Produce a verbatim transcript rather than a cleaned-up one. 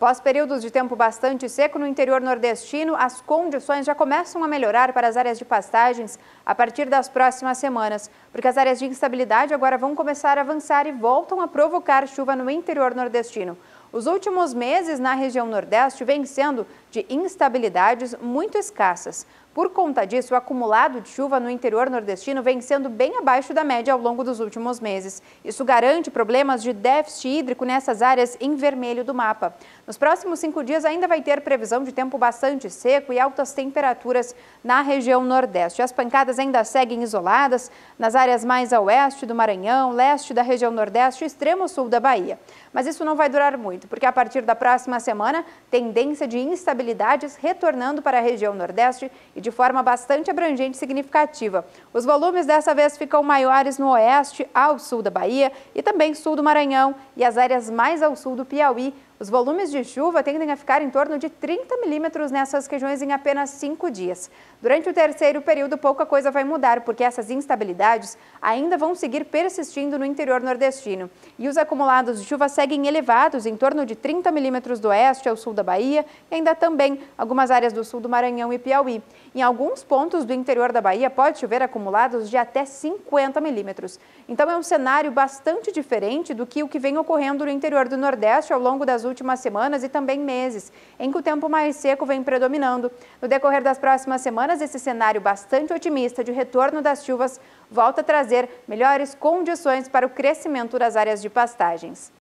Após períodos de tempo bastante seco no interior nordestino, as condições já começam a melhorar para as áreas de pastagens a partir das próximas semanas, porque as áreas de instabilidade agora vão começar a avançar e voltam a provocar chuva no interior nordestino. Os últimos meses na região nordeste vêm sendo de instabilidades muito escassas. Por conta disso, o acumulado de chuva no interior nordestino vem sendo bem abaixo da média ao longo dos últimos meses. Isso garante problemas de déficit hídrico nessas áreas em vermelho do mapa. Nos próximos cinco dias ainda vai ter previsão de tempo bastante seco e altas temperaturas na região nordeste. As pancadas ainda seguem isoladas nas áreas mais a oeste do Maranhão, leste da região nordeste e extremo sul da Bahia. Mas isso não vai durar muito, porque a partir da próxima semana, tendência de instabilidades retornando para a região nordeste e de forma bastante abrangente e significativa. Os volumes dessa vez ficam maiores no oeste, ao sul da Bahia e também sul do Maranhão e as áreas mais ao sul do Piauí. Os volumes de chuva tendem a ficar em torno de trinta milímetros nessas regiões em apenas cinco dias. Durante o terceiro período, pouca coisa vai mudar, porque essas instabilidades ainda vão seguir persistindo no interior nordestino. E os acumulados de chuva seguem elevados, em torno de trinta milímetros do oeste ao sul da Bahia e ainda também algumas áreas do sul do Maranhão e Piauí. Em alguns pontos do interior da Bahia pode chover acumulados de até cinquenta milímetros. Então é um cenário bastante diferente do que o que vem ocorrendo no interior do Nordeste ao longo das últimas semanas e também meses, em que o tempo mais seco vem predominando. No decorrer das próximas semanas, esse cenário bastante otimista de retorno das chuvas volta a trazer melhores condições para o crescimento das áreas de pastagens.